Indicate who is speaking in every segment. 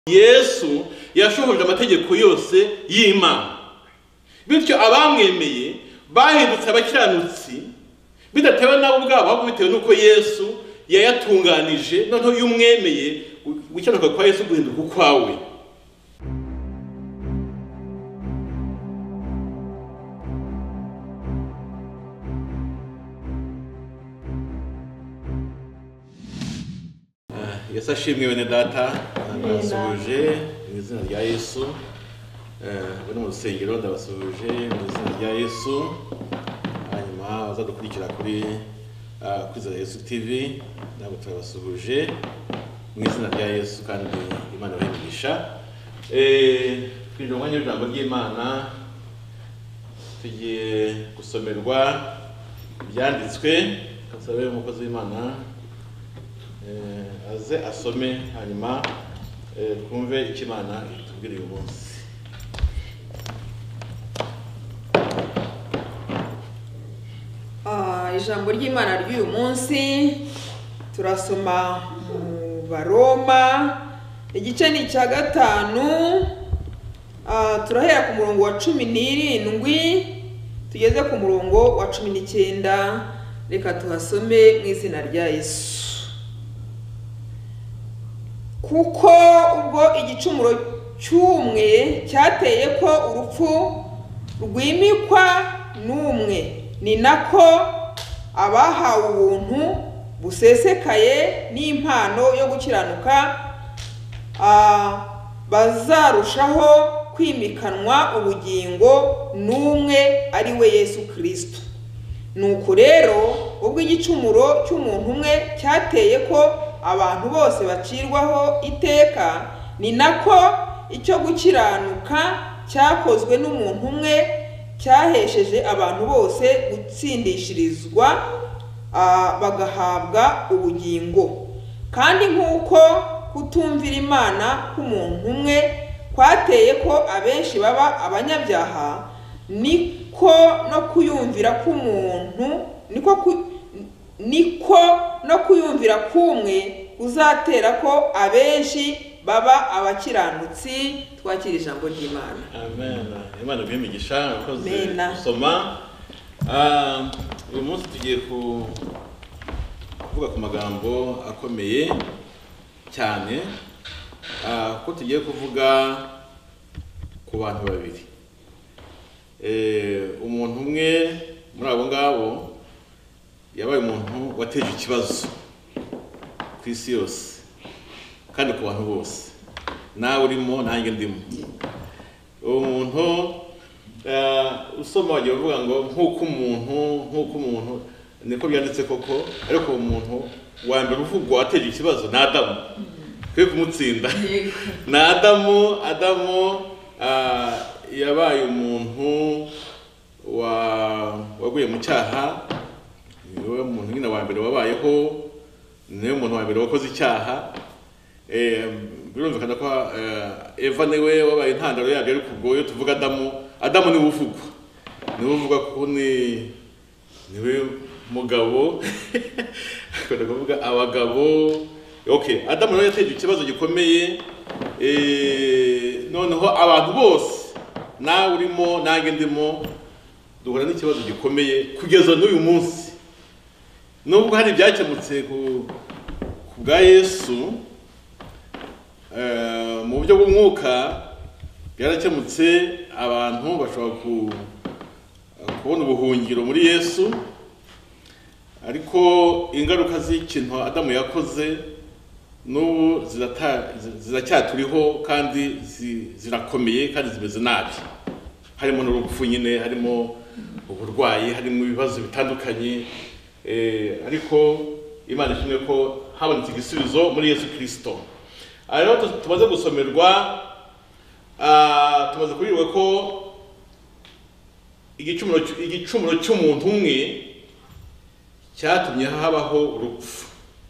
Speaker 1: Yesu yashohoje amategeko yose y'Imana, bityo abamwemeye bahindutse abakiranutsi bidatewe nabo ubwabo, ahubwo bitewe nuko Yesu yayatunganije. Noneho iyo umwemeye, gukiranuka kwa Yesu guhinduka ukwawe. Yesu ashimwe bene data, ndabasuhuje mu izina rya Yesu. Bari mu rusengero ndabasuhuje mu izina rya Yesu. Hanyuma bazadukurikira kuri Kwizera Yesu TV, nabo turabasuhuje mu izina rya Yesu kandi Imana ibahimisha. Twinjira mu mwanya w'ijambo ry'Imana, tugiye gusomerwa ibyanditswe. Kasabe umukozi w'Imana aze asome, hanyuma twumve icyo Imana itubwira uyu munsi.
Speaker 2: Ijambo ry'Imana ry'uyu munsi turasoma mu Baroma, igice ni icya 5, turahera ku murongo wa 17 tugeze ku murongo wa 19. Reka tuhasome mu izina rya Yesu. Kuko ubwo igicumuro cy'umwe cyateye ko urupfu rwimikwa n'umwe, ni nako abahawe ubuntu busesekaye n'impano yo gukiranuka bazarushaho kwimikanwa ubugingo n'umwe, ari we Yesu Kristo. Nuko rero ubwo igicumuro cy'umuntu umwe cyateye ko abantu bose bacirwaho iteka, ni nako icyo gukiranuka cyakozwe n'umuntu umwe cyahesheje abantu bose gutsindishirizwa bagahabwa ubugingo. Kandi nk'uko kutumvira Imana k'umuntu umwe kwateye ko abenshi baba abanyabyaha, niko no kuyumvira k'umwe uzatera ko abenshi baba abakiranutsi. Twakira ijambo ry'Imana.
Speaker 1: Amen. Imana bimigisha akoze gusoma. Uyu munsi tugiye kuvuga ku magambo akomeye cyane, ko tugiye kuvuga ku bantu babiri. Umuntu umwe muri abo ngabo yabaye umuntu wateje ikibazo ku isi yose kandi ku bantu bose. Nawe urimo, nanjye ndimo. Uwo muntu usoma wagiye uvuga ngo nk'uko umuntu niko byanditse koko, ariko umuntu wa mbere uvugwa wateje ikibazo ni Adamu. Twe kumutsinda ni Adamu. Yabaye umuntu waguye mu cyaha. Niwe muntu nyine wa mbere wabayeho, niwe muntu wa mbere wakoze icyaha. Birumvikana ko Eva niwe wabaye intandaro yabyo, ariko ubwo iyo tuvuga Adamu niwe uvugwa ko niwe mugabo. Akunda kuvuga abagabo. Okay, Adamu nawe yateje ikibazo gikomeye. Noneho abantu bose, nawe urimo, nanjye ndimo, duhura n'ikibazo gikomeye kugeza n'uyu munsi. Nubwo hari ibyakemutse ku bwa Yesu, mu buryo bw'umwuka byarakemutse, abantu bashobora kubona ubuhungiro muri Yesu, ariko ingaruka z'ikintu Adamu yakoze n'ubu ziracyaturiho kandi zirakomeye kandi zimeze nabi. Harimo n'urupfu nyine, harimo uburwayi, harimo ibibazo bitandukanye, ariko Imana ishimwe ko habonetse igisubizo muri Yesu Kristo. Rero tumaze gusomerwa, tumaze kubwirwa ko igicumuro cy'umuntu umwe cyatumye habaho urupfu.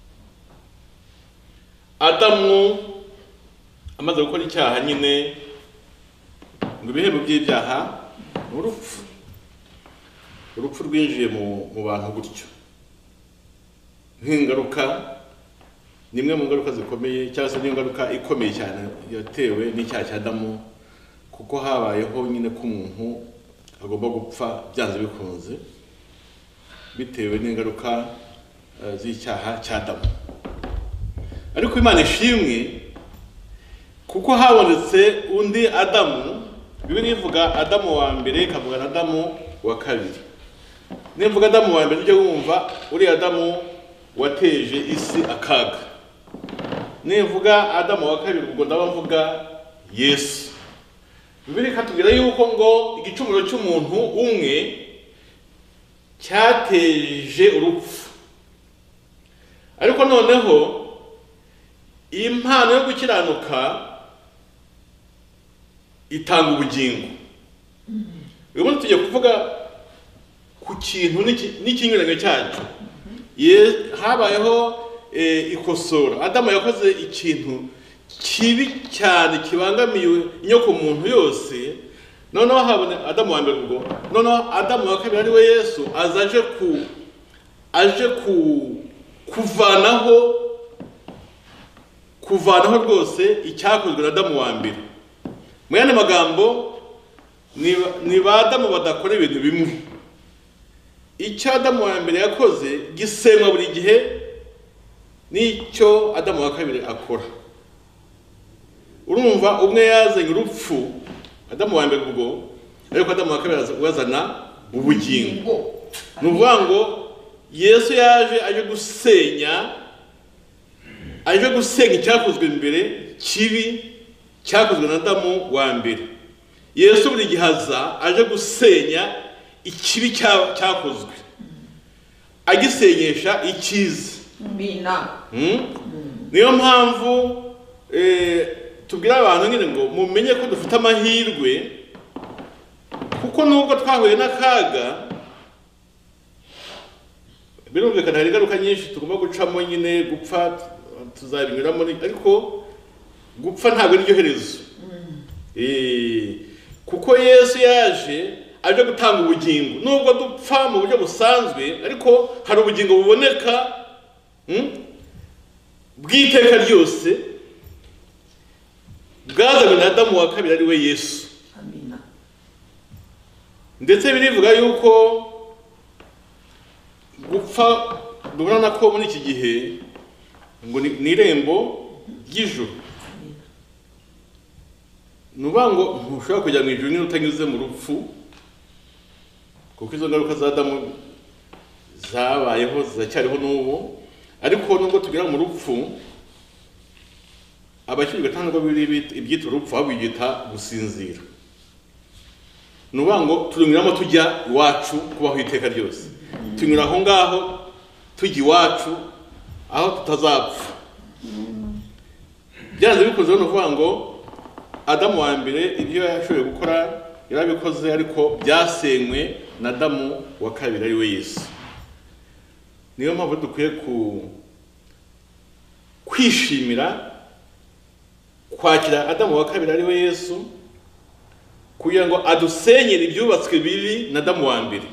Speaker 1: Adamu amaze gukora icyaha nyine, ngo ibihembo by'ibyaha ni urupfu. Urupfu rwinjiye mu bantu gutyo nk'ingaruka ni imwe mu ngaruka zikomeye cyangwa se n'ingaruka ikomeye cyane yatewe n'icyaha cya Adamu, kuko habayeho nyine ko umuntu agomba gupfa byanze bikunze bitewe n'ingaruka z'icyaha cya Adamu. Ariko Imana ishimwe kuko habonetse undi Adamu. Bibiliya ivuga Adamu wa mbere, ikavuga na Adamu wa kabiri. Nimvuga Adamu wa mbere ujye wumva uri Adamu wateje isi akaga. Nimvuga Adamu wa kabiri ubwo ndaba mvuga Yesu. Bibiliya ikatubwira yuko ngo igicumuro cy'umuntu umwe cyateje urupfu, ariko noneho impano yo gukiranuka itanga ubugingo. Uyu munsi tugiye kuvuga ku kintu n'ikinyuranyo cyacyo. Habayeho ikosora. Adamu yakoze ikintu kibi cyane kibangamiye inyoko muntu yose. Noneho habone Adamu wa mbere ubwo, noneho Adamu wa kabiri ari we Yesu aje kuvanaho rwose icyakozwe na Adamu wa mbere. Mu yandi magambo, ni ba Adamu badakora ibintu bimwe. Icyo Adamu wa mbere yakoze gisenywa buri gihe n'icyo Adamu wa kabiri akora. Urumva umwe yazanye urupfu, Adamu wa mbere ubwo, ariko Adamu wa kabiri wazana ubugingo. Ni ukuvuga ngo Yesu aje gusenya icyakozwe mbere kibi cyakozwe na Adamu wa mbere. Yesu buri gihe aje gusenya ikibi cyakozwe, agisenyesha icyiza. Niyo mpamvu tubwira abantu nyine ngo mumenye ko dufite amahirwe, kuko nubwo twahuye n'akaga, birumvikana hari ingaruka nyinshi tugomba gucamo, nyine gupfa tuzabinyuramo, ariko gupfa ntabwo ari ryo herezo. Kuko Yesu aje gutanga ubugingo. Nubwo dupfa mu buryo busanzwe, ariko hari ubugingo buboneka bw'iteka ryose bwazanywe na Adamu wa kabiri ari we Yesu. Ndetse birivuga yuko gupfa dubona ko muri iki gihe ngo ni irembo ry'ijuru. Nuvuga ngo ntushobora kujya mu ijuru niba utanyuze mu rupfu, kuko izo ngaruka za Adamu zabayeho ziracyariho n'ubu. Ariko nubwo tugera mu rupfu, abakiri gatanu ibyita urupfu ahubwo byita gusinzira. Nuvuga ngo turunyuramo tujya iwacu kubaho iteka ryose. Tunyura aho ngaho tujya iwacu aho tutazapfa. Byanze bikoze no kuvuga ngo Adamu wa mbere ibyo yashoboye gukora yarabikoze, ariko byasenywe na Adamu wa kabiri ari we Yesu. Niyo mpamvu dukwiye kwishimira kwakira Adamu wa kabiri ari we Yesu, kugira ngo adusenyere ibyubatswe bibi na Adamu wa mbere.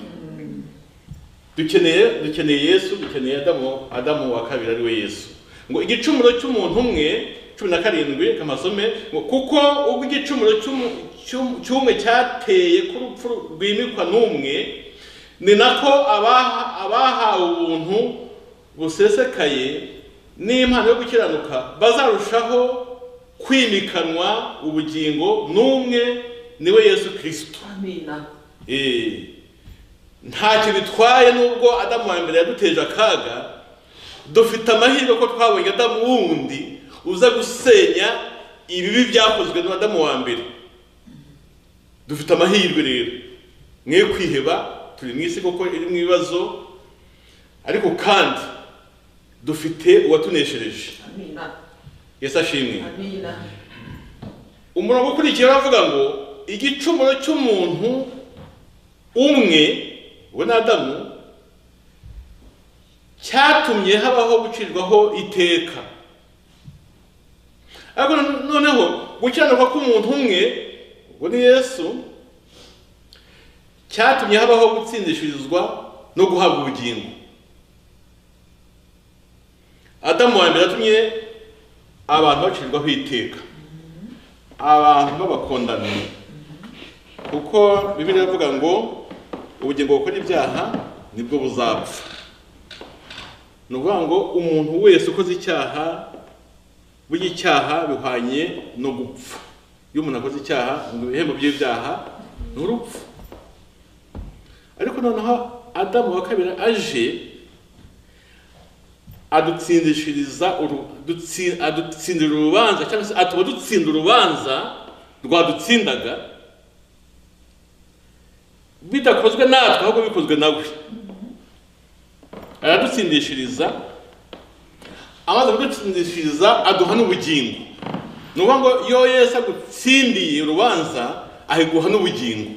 Speaker 1: Dukeneye Yesu, dukeneye Adamu wa kabiri ari we Yesu. Ngo igicumuro cy'umuntu umwe 17 kamasome, ngo kuko ubwo igicumuro cy'umwe cyateye ku rupfu rwimikwa n'umwe, ni nako abahawe ubuntu busesekaye n'impano yo gukiranuka bazarushaho kwimikanwa ubugingo n'umwe, niwe Yesu Kristo.
Speaker 2: Amina.
Speaker 1: Ntacyo bitwaye nubwo Adamu wa mbere yaduteje akaga, dufite amahirwe ko twabonye Adamu wundi uza gusenya ibibi byakozwe na Adamu wa mbere. Dufite amahirwe rero, mwe kwiheba, turi mu isi koko iri mu bibazo, ariko kandi dufite uwatuneshereje.
Speaker 2: Amina.
Speaker 1: Yesu ashimwe.
Speaker 2: Amina.
Speaker 1: Umurongo ukurikira avuga ngo igicumuro cy'umuntu umwe, we na Adamu, cyatumye habaho gucirwaho iteka. Ariko noneho gukiranuka k'umuntu umwe, we ni Yesu, cyatumye habaho gutsindishirizwa no guhabwa ubugingo. Adamu wa mbere yatumye abantu bacirwaho iteka, abantu babakondana, kuko Bibiliya iravuga ngo ubugingo bukora ibyaha nibwo buzapfa. Ni ukuvuga ngo umuntu wese ukoze icyaha, burya icyaha bihwanye no gupfa. Iyo umuntu akoze icyaha, ngo ibihembo by'ibyaha ni urupfu. Ariko noneho Adamu wa kabiri aje adutsindishiriza adutsindira urubanza, cyangwa se atuma dutsinda urubanza rwadutsindaga, bidakozwe natwe ahubwo bikozwe nawe. Aradutsindishiriza, amaze kudutsindishiriza aduha n'ubugingo. Ni ukuvuga ngo iyo Yesu agutsindiye urubanza ahiguha n'ubugingo.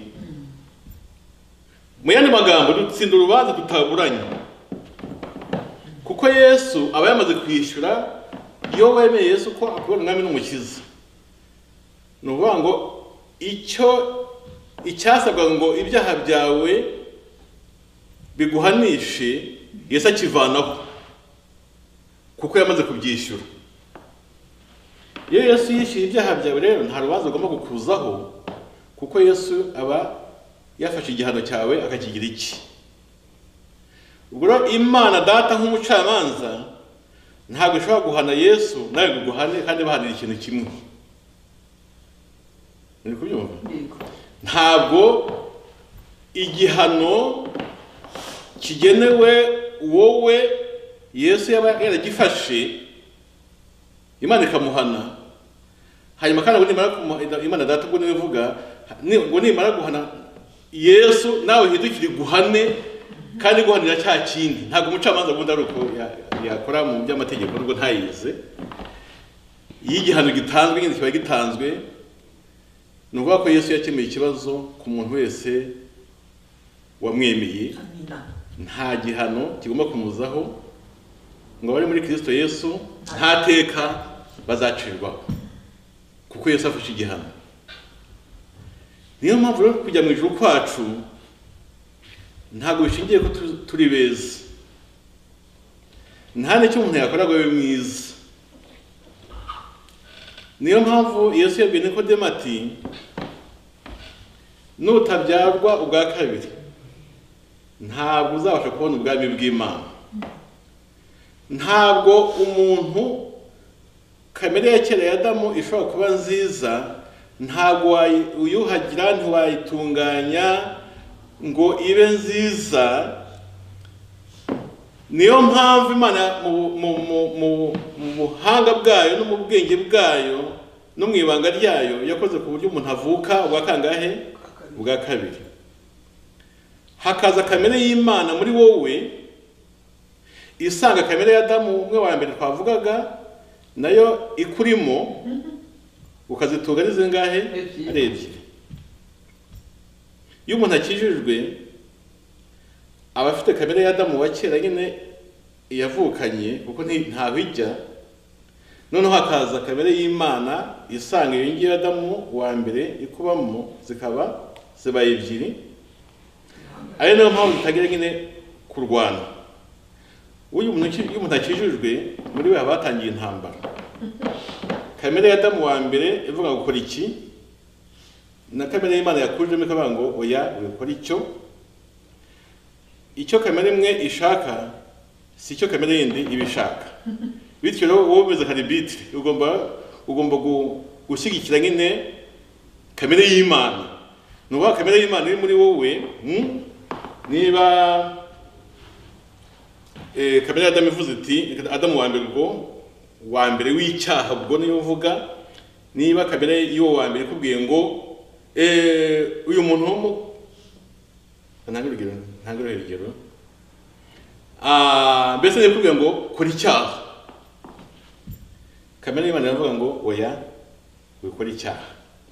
Speaker 1: Mu yandi magambo, dutsinda urubanza tutaburanye, kuko Yesu aba yamaze kwishyura. Iyo wemeye Yesu ko akubona umwami n'umukiza, ni ukuvuga ngo icyasabwa ngo ibyaha byawe biguhanishe, Yesu akivanaho kuko yamaze kubyishyura. Iyo Yesu yishyuye ibyaha byawe rero nta rubanza ugomba kukuzaho, kuko Yesu aba yafashe igihano cyawe akakigira iki. Ubwo rero Imana Data nk'umucamanza ntabwo ishobora guhana Yesu nawe guhane kandi bahanira ikintu kimwe. Muri kubyumva? Ntabwo igihano kigenewe wowe Yesu yaba yaragifashe, Imana ikamuhana, hanyuma kandi Imana Data ubwo niwe ivuga ngo nimara guhana Yesu nawe hindukire guhane, kandi guhanira cya kindi. Ntabwo umucamanza bundi ari uko yakora mu by'amategeko nubwo ntayize. Iyo igihano gitanzwe nyine kiba gitanzwe. Ni ukuvuga ko Yesu yakemuye ikibazo ku muntu wese wamwemeye. Nta gihano kigomba kumuzaho, ngo bari muri Kristo Yesu nta teka bazacirwaho, kuko Yesu afashe igihano. Niyo mpamvu rero kujya mu ijuru kwacu ntabwo bishingiye ko turi beza. Nta n'icyo umuntu yakora ngo abe mwiza. Niyo mpamvu Yesu yabwiye Nikodemo ati, nutabyarwa ubwa kabiri ntabwo uzabasha kubona ubwami bw'Imana. Ntabwo umuntu kamere ya kera ya Adamu ishobora kuba nziza, ntabwo uyuhagira, ntiwayitunganya ngo ibe nziza. Niyo mpamvu Imana mu buhanga bwayo no mu bwenge bwayo no mu ibanga ryayo yakoze ku buryo umuntu avuka ubwa kangahe? Ubwa kabiri. Hakaza kamere y'Imana muri wowe isanga kamere ya Adamu umwe wa mbere twavugaga, nayo ikurimo, ukazitunga ari zingahe? Ari ebyiri. Iyo umuntu akijijwe aba afite kamere ya Adamu wa kera nyine yavukanye, kuko ntaho ijya. Noneho hakaza kamere y'Imana isanga iyo ngiyo Adamu wa mbere ikubamo, zikaba zibaye ebyiri. Ari nayo mpamvu tutagira nyine kurwana. Iyo umuntu akijijwe muri we haba hatangiye intambara. Kamere ya Adamu wa mbere ivuga gukora iki, na kamere y'Imana yakujemo ikavuga ngo oya ukora icyo kamere imwe ishaka si cyo kamere yindi ibishaka. Bityo rero wowe umeze nka arbitre, ugomba gushyigikira nyine kamere y'Imana. Nuba kamere y'Imana iri muri wowe, niba kamere ya Adamu ivuze iti, Adamu wa mbere ubwo wa mbere w'icyaha, ubwo niyo uvuga. Niba kamere y'uwo wa mbere ikubwiye ngo uyu muntu ntabwo urugero, mbese nikubwiye ngo kora icyaha, kamere y'Imana iravuga ngo oya wikora icyaha.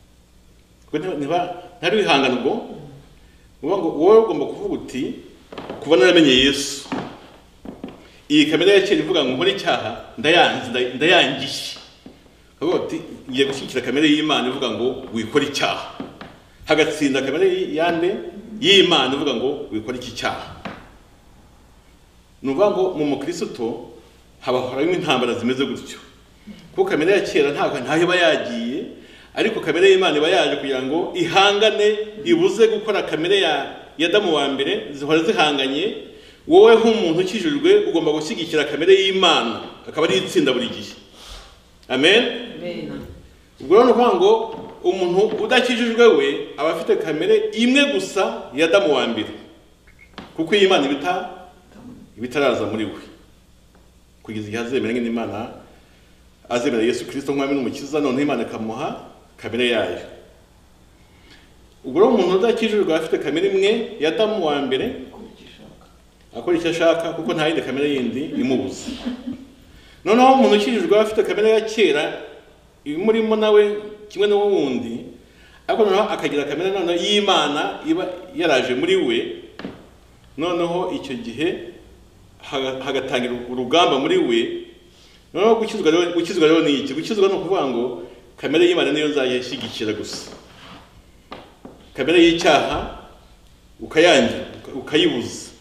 Speaker 1: Ntari wihangana ubwo wowe ugomba kuvuga uti, kuva naramenye Yesu, iyi kamere ya kera ivuga ngo nkore icyaha ndayangiye. Avuga ati ngiye gushyigikira kamere y'Imana ivuga ngo wikora icyaha, hagatsinda kamere yande y'Imana ivuga ngo wikora iki cyaha. Nuvuga ngo mu mukristo harimo intambara zimeze gutyo, kuko kamere ya kera ntaho iba yagiye, ariko kamere y'Imana iba yaje kugira ngo ihangane, ibuze gukora kamere ya Adamu wa mbere, zihora zihanganye. Wowe nk'umuntu ukijijwe ugomba gushyigikira kamere y'Imana, akaba ari itsinda buri gihe. Amen. Ubwo rero nukuvuga ngo umuntu udakijijwe we aba afite kamere imwe gusa ya Adamu wa mbere, kuko Imana ibitaraza muri we, kugeza igihe azemera nk'Imana, azemera Yesu Kristo nk'umwami n'umukiza, none Imana ikamuha kamere yayo. Ubwo rero umuntu udakijijwe afite kamere imwe ya Adamu wa mbere, akora icyo ashaka kuko nta yindi kamere yindi imubuza. Noneho umuntu ukijijwe afite kamere ya kera imurimo nawe kimwe n'uwundi, ariko noneho akagira kamere noneho y'Imana iba yaraje muri we. Noneho icyo gihe hagatangira urugamba muri we. Noneho gukizwa rero ni iki? Gukizwa ni ukuvuga ngo kamere y'Imana niyo nzayishyigikira gusa. Kamere y'icyaha ukayanga, ukayibuza,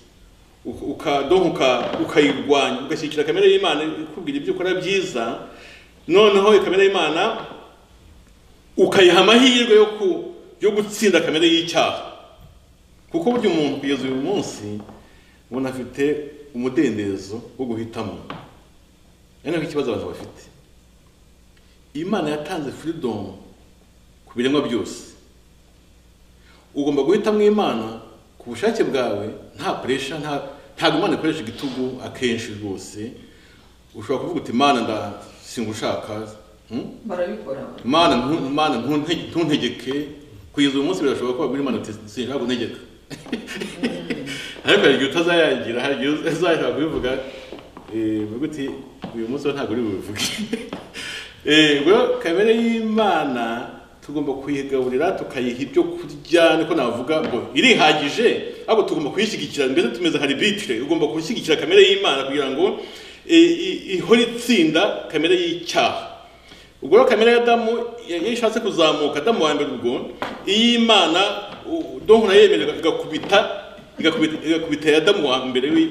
Speaker 1: ukayirwanya, ugashyigikira kamere y'Imana ikubwira ibyo ukora byiza. Noneho kamere y'Imana ukayiha amahirwe yo gutsinda kamere y'icyaha, kuko burya umuntu kugeza uyu munsi ubona afite umudendezo wo guhitamo. Nako ikibazo abantu bafite, Imana yatanze freedom ku biremwa byose. Ugomba guhitamo Imana ku bushake bwawe, nta pressure, ntabwo Imana ikoresha igitugu akenshi rwose. Ushobora kuvuga uti Imana singushaka,
Speaker 2: barabikora.
Speaker 1: Imana ntuntegeke. Kugeza uyu munsi birashoboka ko Imana sinshaka kuntegeka, ariko hari igihe utazayagira, hari igihe uzashaka kubivuga, uvuga uti uyu munsi ntabwo uri bubivuge. Ubwo kamere y'Imana tugomba kuyigaburira, tukayiha ibyo kurya, niko navuga ngo irihagije, ariko tugomba kuyishyigikira. Mbese tumeze nka arbitre, ugomba gushyigikira kamere y'Imana kugira ngo ihore itsinda kamere y'icyaha. Ubwo rero kamere ya Adamu yashatse kuzamuka, Adamu wa mbere, ubwo iy'Imana donc nayemerera igakubita Adamu wa mbere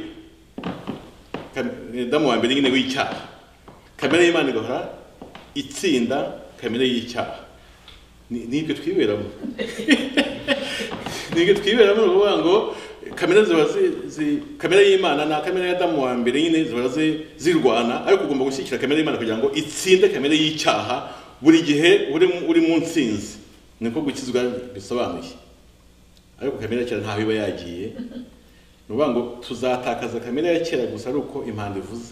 Speaker 1: Adamu wa mbere nyine w'icyaha. Kamere y'Imana igahora itsinda kamere y'icyaha. Nibyo twiberamo. Nibyo twiberamo, uvuga ngo kamere y'Imana na kamere ya Adamu wa mbere nyine zihora zirwana, ariko ugomba gushyigikira kamere y'Imana kugira ngo itsinde kamere y'icyaha buri gihe uri mu nsinzi. Niko gukizwa bisobanuye. Ariko kamere ya kera ntaho iba yagiye. Nuvuga ngo tuzatakaza kamere ya kera gusa ari uko impanda ivuze,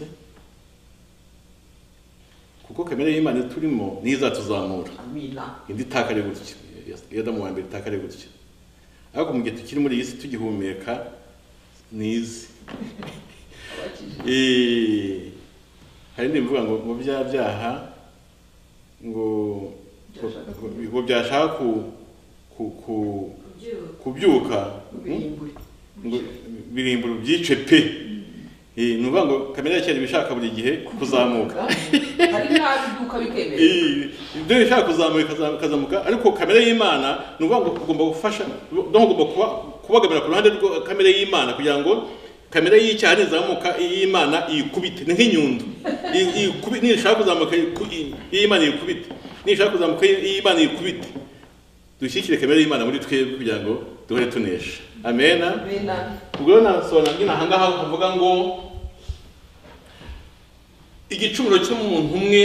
Speaker 1: kuko kamere y'Imana turimo nizatuzamura. Indi takare gutyo, Adamu wa mbere takare gutyo. Ariko mu gihe tukiri muri iyi si tugihumeka nizi. Hari n'imvuga ngo byaha ngo byashaka kubyuka ngo birimbura byice pe. Nuvuga ngo kamere ya kera ibishaka buri gihe kuzamuka,
Speaker 2: hari n'abiduka bikemera
Speaker 1: ibyo bishaka kuzamuka, ariko kamere y'Imana nuvuga ngo ugomba gufasha, ugomba kubagamira ku ruhande rwa kamere y'Imana kugira ngo kamere y'icyaha nizamuka y'Imana iyikubite. Ni nk'inyundo, nishaka kuzamuka y'Imana iyikubite, nishaka kuzamuka y'Imana iyikubite. Dushyigikire kamere y'Imana muri twebwe kugira ngo duhore tunesha. Amen. Ubwo rero nasobanura ngina ahangaha havuga ngo igicumuro cy'umuntu umwe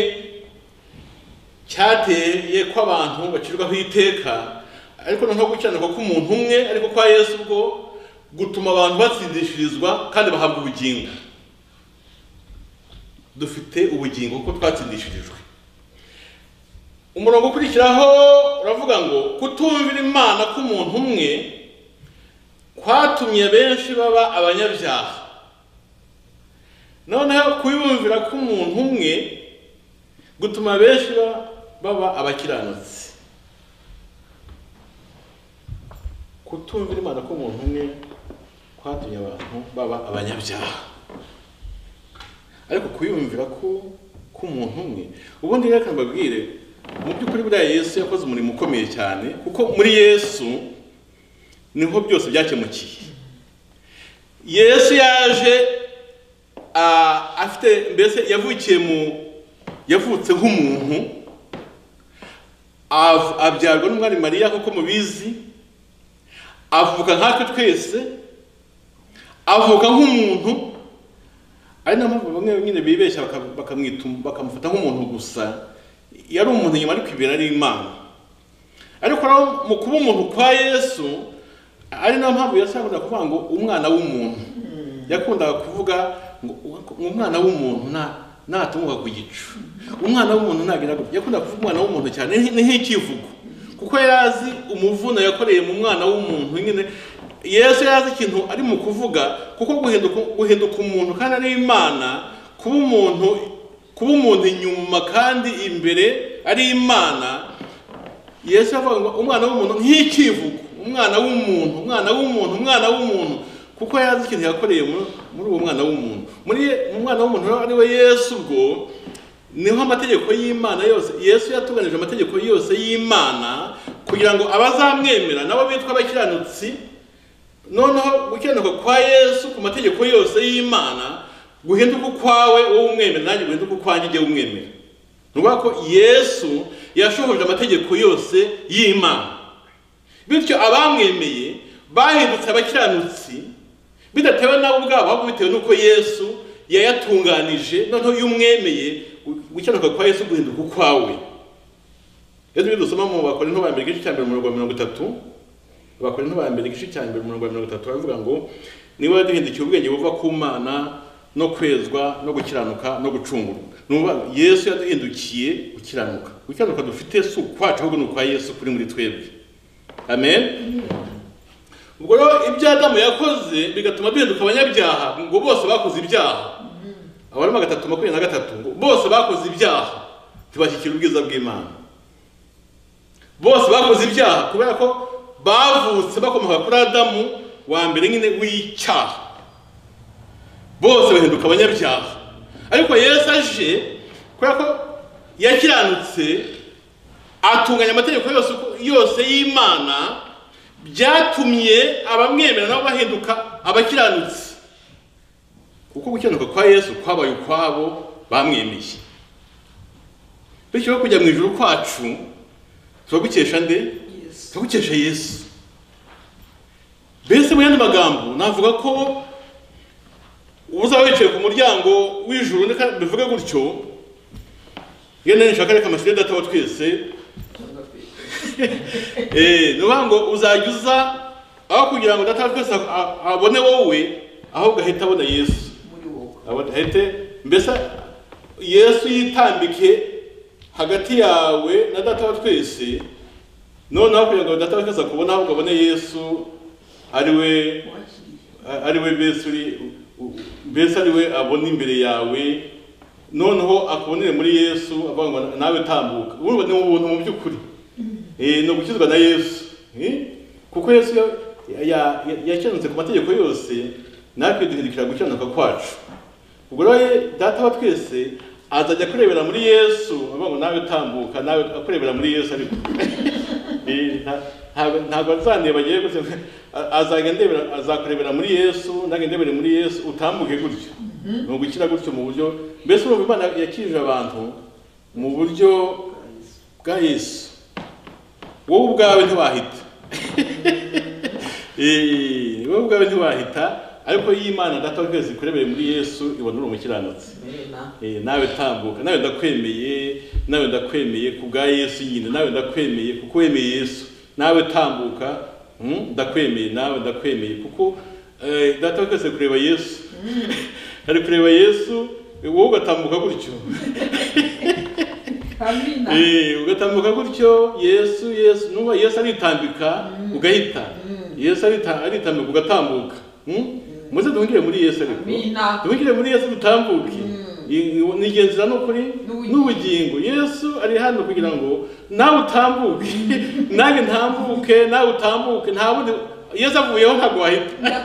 Speaker 1: cyateye ko abantu bacirwaho iteka, ariko noneho gucyanuka k'umuntu umwe ariko kwa Yesu ubwo gutuma abantu batsindishirizwa kandi bahabwa ubugingo. Dufite ubugingo kuko twatsindishirijwe. Umurongo ukurikiraho uravuga ngo kutumvira Imana k'umuntu umwe kwatumye benshi baba abanyabyaha. Noneho kuyumvira k'umuntu umwe gutuma benshi baba abakiranutsi. Kutumvira Imana k'umuntu umwe kwatumye abantu baba abanyabyaha, ariko kuyumvira k'umuntu umwe, ubundi reka mbabwire, mu by'ukuri buriya Yesu yakoze umurimo ukomeye cyane, kuko muri Yesu niho byose byakemukiye. Yesu yaje afite mbese yavutse nk'umuntu, abyarwa n'umwari Mariya kuko mubizi, avuka nkatwe twese, avuka nk'umuntu, ari nayo mpamvu bamwe nyine bibeshya bakamufata nk'umuntu gusa. Yari umuntu nyuma ariko ibera ari Imana. Ariko mu kuba umuntu kwa Yesu, ari nayo mpamvu yasangaga kuvuga ngo umwana w'umuntu. Yakundaga kuvuga ngo umwana w'umuntu natumuka ku gicu, umwana w'umuntu nagira gutya. Yakundaga kuvuga umwana w'umuntu cyane ni nk'ikivugo, kuko yarazi umuvuno yakoreye mu mwana w'umuntu nyine. Yesu yarazi ikintu ari mu kuvuga, kuko guhinduka umuntu kandi ari Imana, kuba umuntu inyuma kandi imbere ari Imana. Yesu yavuga ngo umwana w'umuntu nk'ikivugo, umwana w'umuntu, kuko yarazi ikintu yakoreye muri uwo mwana w'umuntu. Mu mwana w'umuntu ari we Yesu, ubwo niho amategeko y'Imana yose. Yesu yatuganije amategeko yose y'Imana kugira ngo abazamwemera nabo bitwa abakiranutsi. Noneho gukiranuka kwa Yesu ku mategeko yose y'Imana guhinduka kwawe wowe umwemera, nanjye guhinduka kwanjye ujye umwemera. Nuvuga ko Yesu yashohoje amategeko yose y'Imana, bityo abamwemeye bahindutse abakiranutsi, bidatewe nabo ubwabo, ahubwo bitewe n'uko Yesu yayatunganije. Noneho iyo umwemeye, gukiranuka kwa Yesu guhinduka kwawe. Yesu dusoma mu Bakorinto ba mbere igice cya 30, Abakorinto ba mbere igice cya 30 baravuga ngo niba yaduhindukiye ubwenge buva ku Mana no kwezwa no gukiranuka no gucungurwa. Nuvuga Yesu yaduhindukiye gukiranuka dufite si ukwacu, ahubwo ni ukwa Yesu kuri muri twebwe. Amen. Ubwo rero ibyo Adamu yakoze bigatuma duhinduka abanyabyaha, ngo bose bakoze ibyaha. Abaroma 3:23 ngo bose bakoze ibyaha tibashyikira ubwiza bw'Imana. Bose bakoze ibyaha kubera ko bavutse bakomoka kuri Adamu wa mbere nyine w'icyaha. Bose bahinduka abanyabyaha. Ariko Yesu aje kubera ko yakiranutse, atunganya amategeko yose y'Imana, byatumye abamwemera nabo bahinduka abakiranutsi. Kuko gukiranuka kwa Yesu kwabaye ukwabo bamwemeye. Bityo kujya mu ijuru kwacu turagukesha nde? Turagukesha Yesu. Mbese mu yandi magambo navuga ko uzaba wicaye ku muryango w'ijuru, ndeka bivuga gutyo, yene nshaka reka amashure data wa twese nuvuga ngo uzajya aho kugira ngo data wa twese abone wowe, aho gahita abona Yesu muri wowe. Ahite mbese Yesu yitambike hagati yawe na data wa twese, noneho kugira ngo data wa twese akubona, aho gabone Yesu ari we mbese ari we abona imbere yawe, noneho akubonere muri Yesu avuga ngo nawe tambuka. Urumva ni ubuntu mu by'ukuri, no gukizwa na Yesu, kuko Yesu yakiranutse ku mategeko yose, natwe duhindukira gukiranuka kwacu. Ubwo rero data wa twese azajya kurebera muri Yesu avuga ngo nawe tambuka, nawe akurebera muri Yesu. Ariko ntabwo azandeba agiye gutya, azakurebera muri Yesu, nange ndebere muri Yesu, utambuke gutyo. Ni ugukira gutyo mu buryo, mbese urumva Imana yakirije abantu mu buryo bwa Yesu. Wowe ubwawe ntibahita wowe ubwawe ntibahita, ariko y'Imana data wa twese kurebere muri Yesu ibona uri umukiranutsi. Nawe tambuka, nawe ndakwemeye ku bwa Yesu nyine, nawe ndakwemeye kuko wemeye Yesu. Nawe tambuka, ndakwemeye, nawe ndakwemeye kuko data wa twese kureba Yesu. Ari kureba Yesu, wowe ugatambuka gutyo. Amina. Ugatambuka gutyo, Yesu nuba Yesu aritambika ugahita. Yesu aritambika ugatambuka. Muze duhungire muri Yesu ariko. Amina. Duhungire muri Yesu dutambuke. Nigenzira n'ukuri n'ubugingo. Yesu ari hano kugira ngo nawe utambuke. Nange ntambuke, nawe utambuke. Nta bundi Yesu avuyeho ntabwo wahita.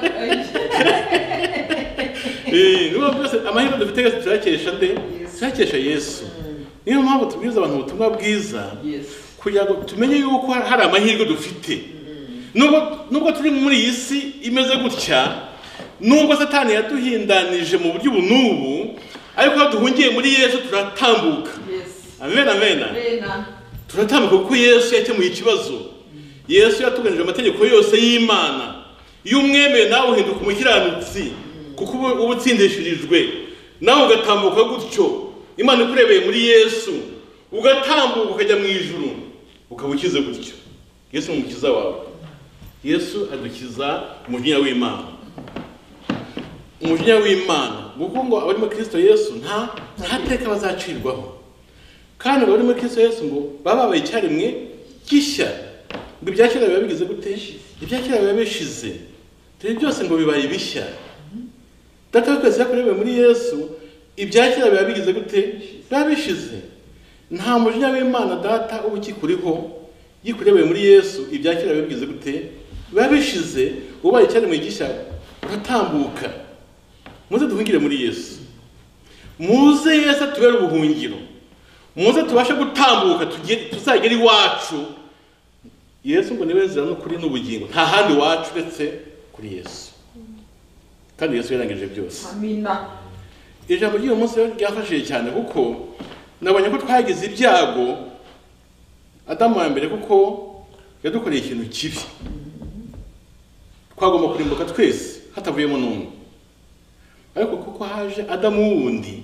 Speaker 1: Nuba byose amahirwe dufite turakesha nde? Turakesha Yesu. Niyo mpamvu tubwiza abantu ubutumwa bwiza, kugira ngo tumenye yuko hari amahirwe dufite. Nubwo turi muri iyi si imeze gutya, nubwo satani yaduhindanije mu buryo ubu n'ubu, ariko iyo duhungiye muri Yesu turatambuka. Amen, amen. Turatambuka kuko Yesu yakemuye ikibazo. Yesu yatuganije amategeko yose y'Imana. Iyo umwemeye nawe uhinduka umukiranutsi kuko uba utsindishirijwe, nawe ugatambuka gutyo. Imana ikurebeye muri Yesu, ugatambuka ukajya mu ijuru, ukaba ukize gutyo. Yesu ni umukiza wawe. Yesu adukiza umujinya w'Imana. Umujinya w'Imana, kuko ngo abari muri Kristo Yesu nta teka bazacirwaho. Kandi abari muri Kristo Yesu ngo bababaye icyaremwe gishya. Ngo ibyakera biba bigize gute? Ibyakera biba bishize. Dore byose ngo bibaye bishya. Data wa twese yakorewe muri Yesu, ibyakera biba bigize gute? Biba bishize. Nta mujinya w'Imana Data uba ukikuriho, yikurewe muri Yesu, ibyakera biba bigize gute? Biba bishize. Ubaye icyaremwe gishya uratambuka. Muze duhungire muri Yesu. Muze Yesu atubere ubuhungiro. Muze tubashe gutambuka tuzagera iwacu. Yesu ngo niwe nzira n'ukuri n'ubugingo. Nta handi wacu uretse kuri Yesu. Kandi Yesu yarangije byose.
Speaker 2: Amina.
Speaker 1: Ijambo ry'uyu munsi ryafashije cyane kuko nabonye ko twagize ibyago Adamu wa mbere kuko yadukoreye ikintu kibi. Twagomba kurimbuka twese hatavuyemo n'umwe. Ariko kuko haje Adamu wundi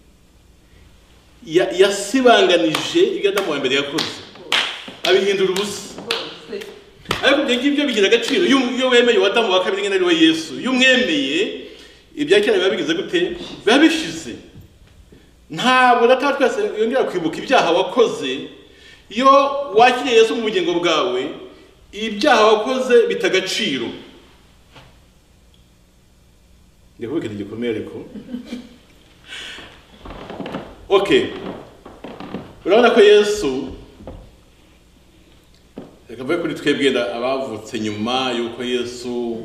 Speaker 1: yasibanganije ibyo Adamu wa mbere yakoze, abihindura ubusa. Ariko ibyo ngibyo bigira agaciro iyo wemeye Adamu wa kabiri ngene ari we Yesu. Iyo umwemeye ibyakera biba bigize gute? Biba bishize. Ntabwo Data twese yongera kwibuka ibyaha wakoze. Iyo wakiriye Yesu mu bugingo bwawe, ibyaha wakoze bitagaciro. Ndikuvuga igikomere ariko. Okay. Urabona ko Yesu rekavuye kuri twebwe abavutse nyuma yuko Yesu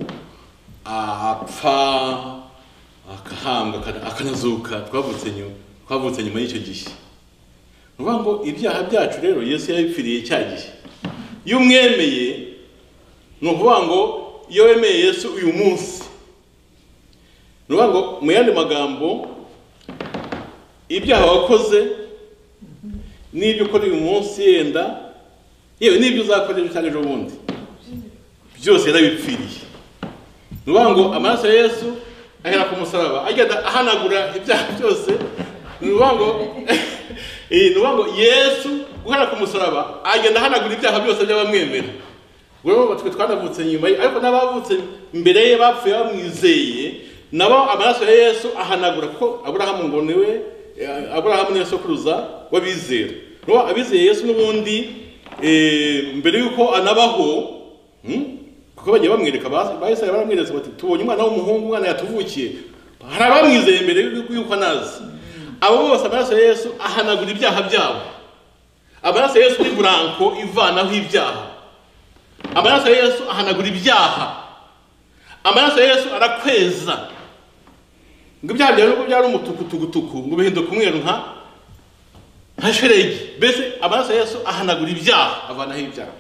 Speaker 1: apfa akahambwa akanazuka, twavutse nyuma y'icyo gihe. Nuvuga ngo ibyaha byacu rero Yesu yabipfiriye cya gihe. Iyo umwemeye, nuvuga ngo iyo wemeye Yesu uyu munsi, nuvuga ngo mu yandi magambo ibyaha wakoze n'ibyo ukora uyu munsi yenda yewe n'ibyo uzakorera cyangwa ejo bundi byose yarabipfiriye. Nuvuga ngo amaraso ya Yesu ahera ku musaraba agenda ahanagura ibyaha byose. Nuvuga ngo Yesu guhera ku musaraba agenda ahanagura ibyaha byose by'abamwemera. Ngo batwe twanavutse nyuma, ariko n'abavutse mbere ye bapfuye bamwizeye, nabo amaraso ya Yesu ahanagura. Ko Aburahamu ngo niwe Aburahamu niwe sokuruza wabizera. No abizeye Yesu n'ubundi mbere yuko anabaho, kuko bagiye bamwereka bahise baramweretse bati tubonye umwana w'umuhungu, umwana yatuvukiye. Hari abamwizeye mbere yuko anazi. Abo bose amaraso ya Yesu ahanagura ibyaha byabo. Amaraso ya Yesu ni buranko ivanaho ibyaha. Amaraso ya Yesu ahanagura ibyaha. Amaraso ya Yesu arakweza. Ngo ibyaha byawe nuko byari umutukutugutuku ngo bihinduka umweru nka sheregi. Mbese amaraso ya Yesu ahanagura ibyaha, avanaho ibyaha.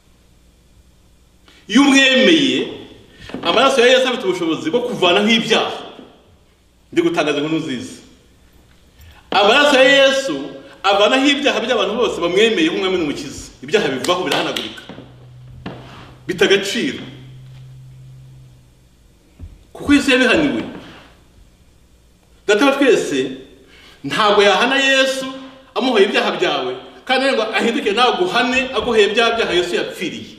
Speaker 1: Iyo umwemeye, amaraso ya Yesu afite ubushobozi bwo kuvanaho ibyaha. Ndi gutangaza inkuru nziza. Amaraso ya Yesu avanaho ibyaha by'abantu bose bamwemeye nk'umwami n'umukiza. Ibyaha bivaho birahanagurika, bitagaciro, kuko Yesu yabihaniwe. Data wa twese ntabwo yahana Yesu amuhoye ibyaha byawe kandi ngo ahinduke nawe guhane aguheye ibyaha byaha Yesu yapfiriye.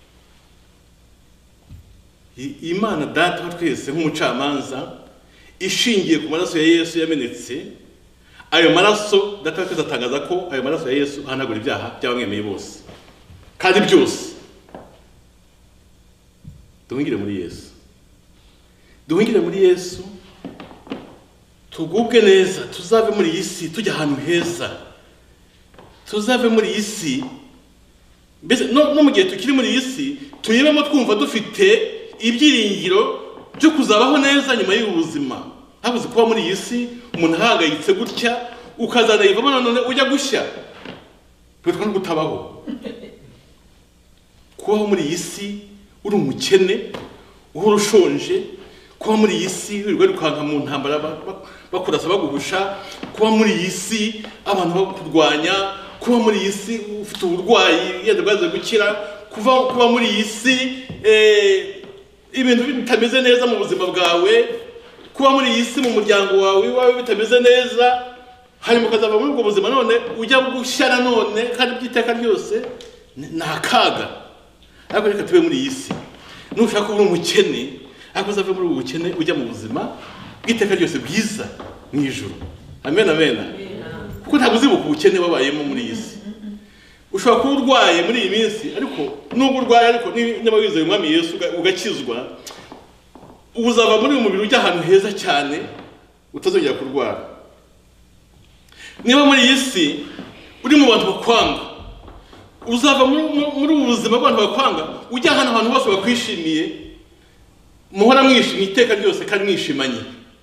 Speaker 1: Imana Data wa twese nk'umucamanza ishingiye ku maraso ya Yesu yamenetse, ayo maraso Data wa twese atangaza ko ayo maraso ya Yesu ahanagura ibyaha by'abamwemeye bose kandi byose. Duhungire muri Yesu. Duhungire muri Yesu. Tugubwe neza, tuzave muri iyi si tujya ahantu heza. Tuzave muri iyi si. Mbese no mu gihe tukiri muri iyi si tuyibemo twumva dufite ibyiringiro byo kuzabaho neza nyuma y'ubuzima. Habuze kuba muri iyi si umuntu ahangayitse gutya ukazana yivamo none ujya gushya. Bitwa no gutabaho. Kubaho muri iyi si uri umukene, uhora ushonje, kuba muri iyi si wirirwa wirukanka mu ntambara bakurasa baguhusha, kuba muri iyi si abantu bakurwanya, kuba muri iyi si ufite uburwayi yenda bwaze gukira, kuba muri iyi si ibintu bitameze neza mu buzima bwawe, kuba muri iyi si mu muryango wawe bitameze neza, hanyuma ukazava muri ubwo buzima none ujya gushyara none kandi by'iteka ryose ni akaga. Ariko reka tube muri iyi si, nushaka kuba umukene ariko uzave muri ubu bukene ujya mu buzima bw'iteka ryose bwiza mu ijuru. Amen amen. Kuko ntabwo uzibuka ubukene wabayemo muri iyi si. Ushobora kuba urwaye muri iyi minsi, ariko nubwo urwaye ariko niba wizeye umwami Yesu ugakizwa, uzava muri uyu mubiri ujya ahantu heza cyane utazongera kurwara. Niba muri iyi si uri mu bantu bakwanga, uzava muri ubu buzima bw'abantu bakwanga ujya ahantu abantu bose bakwishimiye, muhora mwishimye iteka ryose kandi mwishimanye.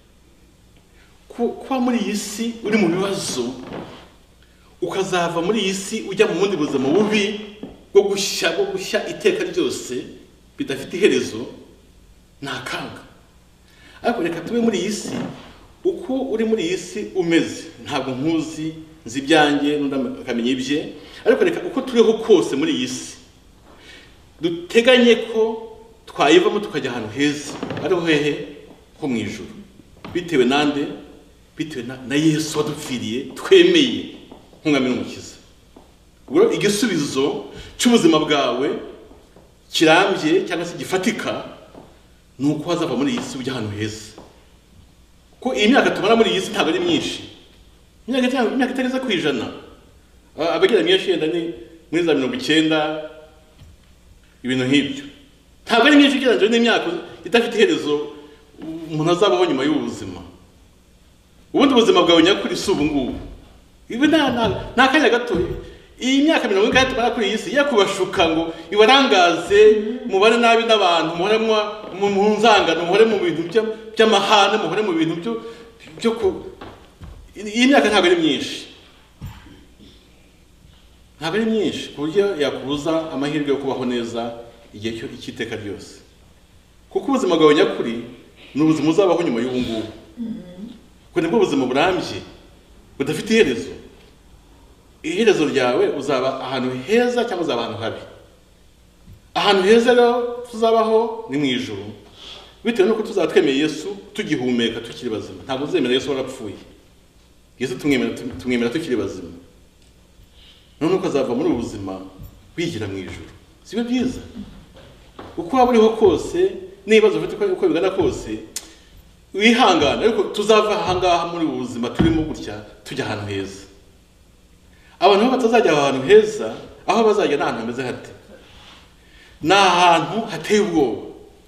Speaker 1: Kuba muri iyi si uri mu bibazo, ukazava muri iyi si ujya mu bundi buzima bubi bwo gushya iteka ryose bidafite iherezo, ni akaga. Ariko reka tube muri iyi si uko uri muri iyi si umeze. Ntabwo nkuzi, nzi ibyanjye n'undi akamenya ibye, ariko reka uko turiho kose muri iyi si duteganye ko twayivamo tukajya ahantu heza, ariho hehe ho mu ijuru. Bitewe nande? Bitewe na Yesu wadupfiriye twemeye nk'umwami n'umukiza. Ubwo igisubizo cy'ubuzima bwawe kirambye cyangwa se gifatika ni uko wazava muri iyi si ujya ahantu heza. Ko iyi myaka tumara muri iyi si ntabwo ari myinshi, imyaka itageze ku 100. Abagira myinshi yenda ni muri za 90, ibintu nk'ibyo. Ntabwo ari myinshi ugereranyije n'imyaka idafite iherezo umuntu azabaho nyuma y'ubuzima. Ubundi ubuzima bwawe nyakuri si ubu ngubu. Ibi nta kanya gato. Iyi myaka 40 tumara kuri iyi si yakubashuka ngo ibarangaze, mubare nabi n'abantu, muhore mu nzangano, muhore mu bintu by'amahane, muhore mu bintu byo iyi myaka ntabwo ari myinshi. Ntabwo ari myinshi ku buryo yakubuza amahirwe yo kubaho neza igihe cy'iteka ryose. Kuko ubuzima bwawe nyakuri ni ubuzima uzabaho nyuma y'ubu ngubu. Kuko nibwo ubuzima burambye budafite iherezo. Iherezo ryawe uzaba ahantu heza cyangwa uzaba ahantu habi. Ahantu heza rero tuzabaho ni mu ijuru, bitewe nuko tuzatwemeye Yesu tugihumeka tukiri bazima. Ntabwo uzemera Yesu warapfuye. Yesu tumwemera tukiri bazima. None uko azava muri ubu buzima wigira mu ijuru. Sibe byiza? Uko waba uriho kose, n'ibibazo ufite uko bigana kose, wihangana. Ariko tuzava ahangaha muri ubu buzima turimo gutya tujya ahantu heza. Abantu batazajya ahantu heza, aho bazajya ni ahantu hameze hate? Ni ahantu hateye ubwoba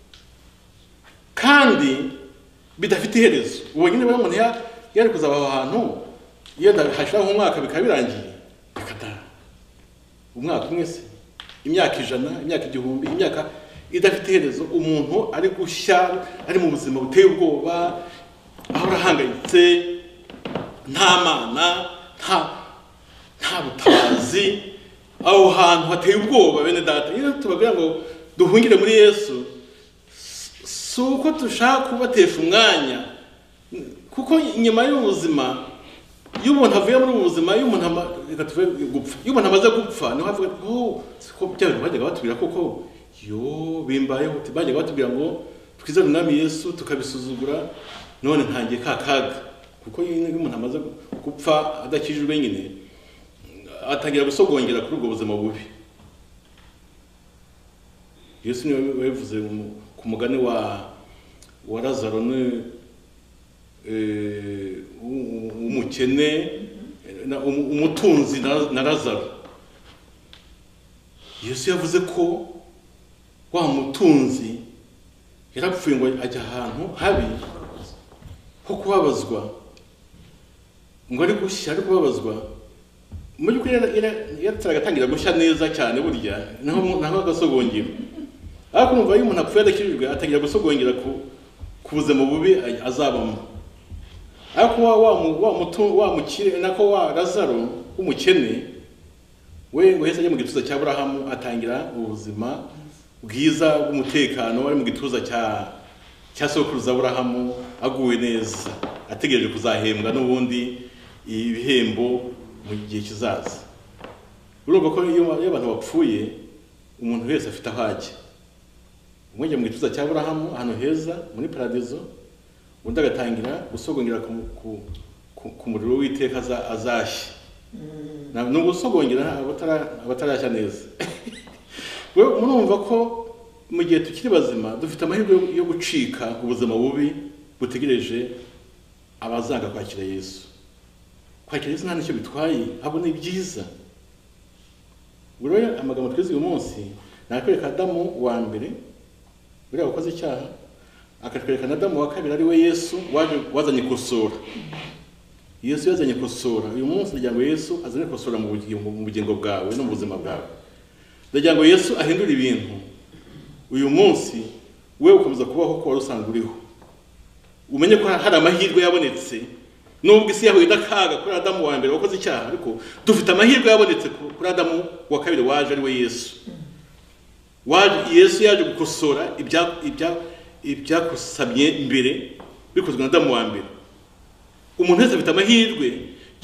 Speaker 1: kandi bidafite iherezo. Ubu nyine bari umuntu yari kuzaba aho hantu yenda hashira nk'umwaka bikaba birangiye, bikata umwaka umwe se, imyaka 100, imyaka 1000, imyaka idafite iherezo. Umuntu ari gushya, ari mu buzima buteye ubwoba, aho arahangayitse, nta mana, nta butabazi, aho hantu hateye ubwoba. Bene data, iyo tubabwira ngo duhungire muri Yesu, si uko dushaka kubatesha umwanya, kuko inyuma y'ubuzima, iyo umuntu avuye muri ubu buzima, iyo umuntu amaze gupfa, niho havuga ko siko byari bajyaga batubwira koko bimbayeho, bajyaga batubwira ngo twizere umwami Yesu tukabisuzugura, none ntangiye kaga. Kuko iyo umuntu amaze gupfa adakijijwe nyine atangira gusogongera kuri ubwo buzima bubi. Yesu niwe yavuze ku mugani wa Lazaro umukene, umutunzi na Lazaro. Yesu yavuze ko wa mutunzi yarapfuye ngo ajya ahantu habi ho kubabazwa, ngo ari gushya, ari kubabazwa. Mu by'ukuri yaratangira gushya neza cyane burya, naho agasogongera. Ariko numva iyo umuntu apfuye adakijijwe atangira gusogongera ku buzima bubi azabamo. Ariko wa mukire nako wa Lazaro umukene we ngo hese ajya mu gituza cya Aburahamu, atangira ubuzima bwiza bw'umutekano, ari mu gituza cya sokuruza Aburahamu aguwe neza ategereje kuzahembwa n'ubundi ibihembo mu gihe kizaza. Urumva ko iyo abantu bapfuye umuntu wese afite aho ajya. Umwe mu gituza cya Aburahamu ahantu heza muri paradizo, undi agatangira gusogongera ku muriro w'iteka azashya. No gusogongera abatarashya neza. Murumva ko mu gihe tukiri bazima dufite amahirwe yo gucika ubuzima bubi butegereje abazanga kwakira Yesu. Kwakira Yesu nta nicyo bitwaye, abo ni byiza. Buriya amagambo twize uyu munsi nakwereka Adamu wa mbere buriya wakoze icyaha, akatwereka na Adamu wa kabiri ari we Yesu wazanye kosora. Yesu yazanye kosora. Uyu munsi ndagira ngo Yesu azanye kosora mu bugingo bwawe no mu buzima bwawe. Ndagira ngo Yesu ahindure ibintu. Uyu munsi wewe ukomeza kubaho ko warusanzwe uriho. Umenye ko hari amahirwe yabonetse. Nubwo isi yahuye n'akaga kuri Adamu wa mbere wakoze icyaha, ariko dufite amahirwe yabonetse kuri Adamu wa kabiri waje ari we Yesu. Yesu yaje gukosora ibyakusabye mbere bikozwe na Adamu wa mbere. Umuntu wese afite amahirwe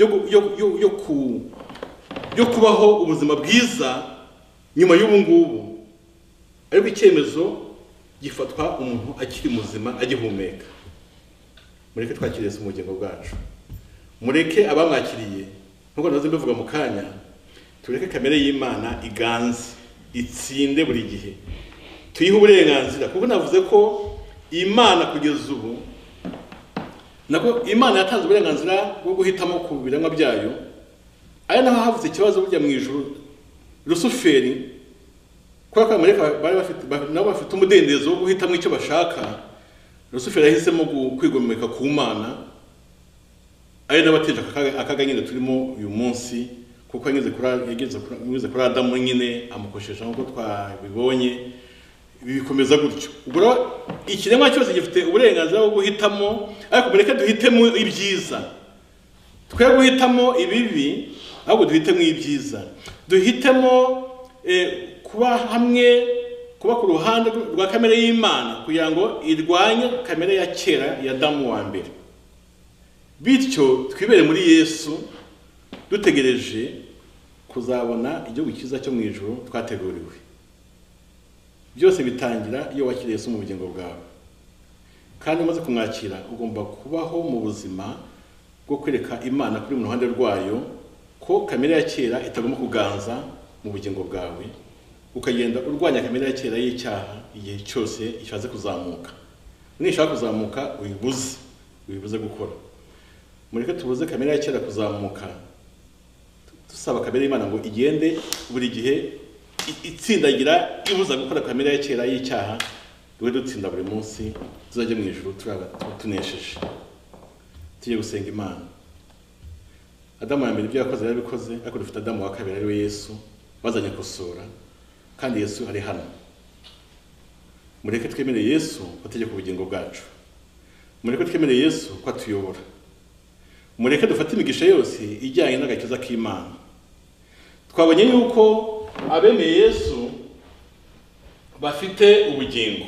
Speaker 1: yo kubaho ubuzima bwiza nyuma y'ubu ngubu. Ariko icyemezo gifatwa umuntu akiri muzima agihumeka. Mureke twakire Yesu mu bugingo bwacu. Mureke abamwakiriye nkuko nazo mbivuga mu kanya, tureke kamere y'Imana iganze itsinde buri gihe. Tuyihe uburenganzira kuko navuze ko Imana kugeza ubu nako Imana yatanze uburenganzira bwo guhitamo ku biremwa byayo. Aya naho havutse ikibazo burya mu ijuru. Lusuferi kwa Amerika nabo bafite umudendezo wo guhitamo icyo bashaka. Lusuferi yahisemo kwigomeka ku Mana, ari nabateje akaga nyine turimo uyu munsi, kuko yageze kuri Adamu nyine amukoshesha nkuko twabibonye. Bikomeza gutyo. Ubwo ikiremwa cyose gifite uburenganzira bwo guhitamo, ariko mureke duhitemo ibyiza. Twe guhitamo ibibi, ahubwo duhitemo ibyiza. Duhitemo kuba hamwe, kuba ku ruhande rwa kamere y'Imana kugira ngo irwanye kamere ya kera ya Adamu wa mbere. Bityo twibere muri Yesu dutegereje kuzabona igihugu cyiza cyo mu ijuru twateguriwe. Byose bitangira iyo wakiriye Yesu mu bugingo bwawe. Kandi umaze kumwakira ugomba kubaho mu buzima bwo kwereka Imana kuri mu ruhande rwayo ko kamere ya kera itagomba kuganza mu bugingo bwawe. Ukagenda urwanya kamere ya kera y'icyaha igihe cyose ishaze kuzamuka. Nishaka kuzamuka uyibuze gukora. Mureke tubuze kamere ya kera kuzamuka. Dusaba kamere y'Imana ngo igende buri gihe itsindagira ibuza gukora kamere ya kera y'icyaha. Duhe dutsinda buri munsi tuzajye mu ijuru tunesheje. Tugiye gusenga Imana. Adamu ya mbere ibyo yakoze yarabikoze, ariko dufite Adamu wa kabiri ari we Yesu wazanye kosora. Kandi Yesu ari hano. Mureke twemere Yesu ategeka ubugingo bwacu. Mureke twemere Yesu ko atuyobora. Mureke dufate imigisha yose ijyanye n'agakiza k'Imana. Twabonye yuko abemeye Yesu bafite ubugingo,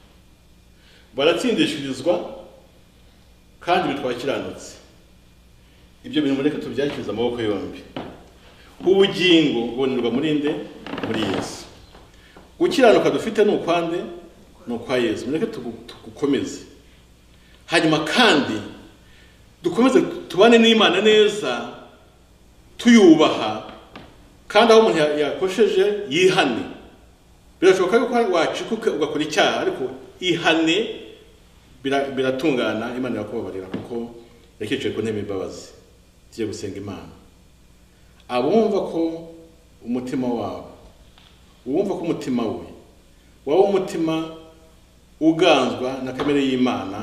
Speaker 1: baratsindishirizwa kandi bitwakiranutse. Ibyo bintu mureke tubyakiza amaboko yombi. Ubugingo bubonerwa muri nde? Muri Yesu. Gukiranuka dufite ni ukwande? Ni ukwa Yesu. Mureke tugukomeze. Hanyuma kandi dukomeze tubane n'Imana neza, tuyubaha, kandi aho umuntu yakosheje yihane. Birashoboka yuko wacikuka ugakora icyaha, ariko ihane biratungana, Imana yakubabarira kuko yakicaye ku ntebe y'imbabazi. Tugiye gusenga Imana. Abumva ko umutima wabo, uwumva ko umutima we waba umutima uganzwa na kamere y'Imana,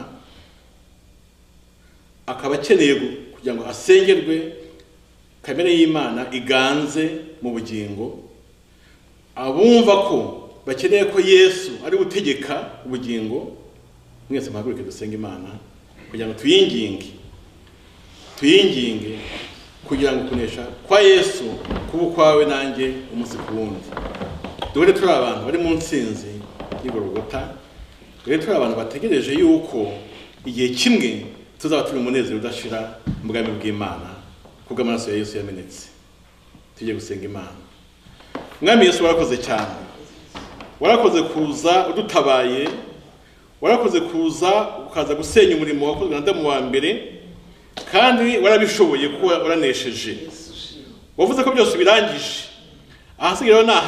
Speaker 1: akaba akeneye kugira ngo asengerwe kamere y'Imana iganze mu bugingo. Abumva ko bakeneye ko Yesu ari gutegeka ubugingo, mwese muhaguruke dusenga Imana kugira ngo tuyinginge kugira ngo kunesha kwa Yesu kuba kwawe nanjye umunsi ku wundi. Duhore turi abantu bari mu nsinzi y'Igorogota, rero turi abantu bategereje yuko igihe kimwe tuzaba turi umunezero udashira mu bwami bw'Imana kubw'amaraso ya Yesu yamenetse. Tujye gusenga Imana. Mwami Yesu warakoze cyane, warakoze kuza udutabaye, warakoze kuza ukaza gusenya umurimo wakozwe na Adamu wa mbere, kandi warabishoboye kuko waranesheje. Wavuze ko byose birangije, ahasigaye na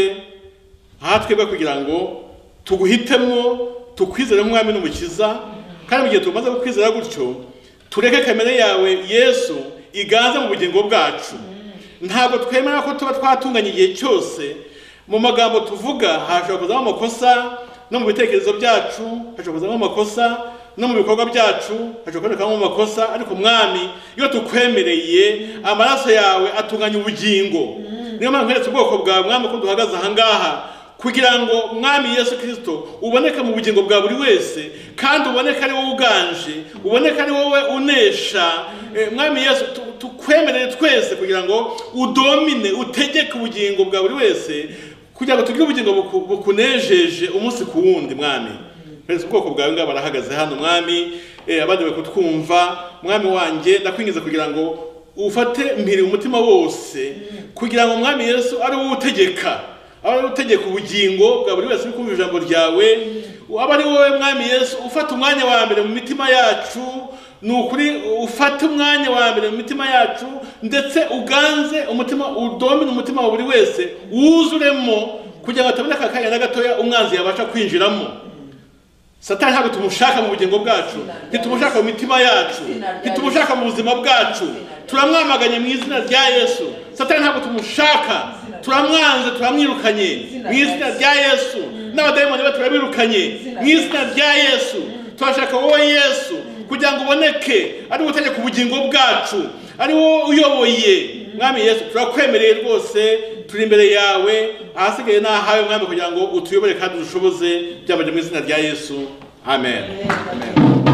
Speaker 1: hatwe bwa kugira ngo tuguhitemo, tukwizere Mwami n'Umukiza, kandi mu gihe tumaze gukwizera gutyo tureke kamere yawe Yesu iganze mu bugingo bwacu. Ntabwo twemera ko tuba twatunganye igihe cyose. Mu magambo tuvuga hashobora kuzamo amakosa, no mu bitekerezo byacu hashobora kuzamo amakosa, no mu bikorwa byacu hashobora kubonekamo amakosa, ariko Mwami iyo tukwemereye amaraso yawe atunganya ubugingo. Niyo mpamvu nkweretse ubwoko bwawe Mwami ko duhagaze aha ngaha, kugira ngo Mwami Yesu Kristo uboneke mu bugingo bwa buri wese, kandi uboneke ari wowe uganje, uboneke ari wowe unesha. Mwami Yesu tukwemerere twese kugira ngo udomine, utegeke ubugingo bwa buri wese, kugira ngo tugire ubugingo bukunejeje umunsi ku wundi. Mwami nkweretse ubwoko bwawe ngaba barahagaze hano Mwami, abandi bari kutwumva. Mwami wanjye ndakwingiza kugira ngo ufate mpiri umutima wose, kugira ngo Mwami Yesu ari wowe utegeka, ari wowe utegeka ubugingo bwa buri wese uri kumva ijambo ryawe. Aba ari wowe Mwami Yesu ufata umwanya wa mbere mu mitima yacu, nukuri ufata umwanya wa mbere mu mitima yacu, ndetse uganze umutima, udomine umutima wa buri wese, wuzuremo, kugira ngo ataboneka akanya na gatoya umwanzi yabasha kwinjiramo. Satani ntabwo tumushaka mu bugingo bwacu, ntitumushaka mu mitima yacu, ntitumushaka mu buzima bwacu. Turamwamaganye mu izina rya Yesu. Satani ntabwo tumushaka, turamwanze, turamwirukanye mu izina rya Yesu. N'abadayimoni be turabirukanye mu izina rya Yesu. Turashaka wowe Yesu kugira ngo uboneke ari wowe utegeka ubugingo bwacu, ari wowe uyoboye. Mwami Yesu turakwemereye rwose, turi imbere yawe, ahasigaye nahawe Mwami kugira ngo utuyobore kandi udushoboze, byabanje mu izina rya Yesu. Amen. Amen.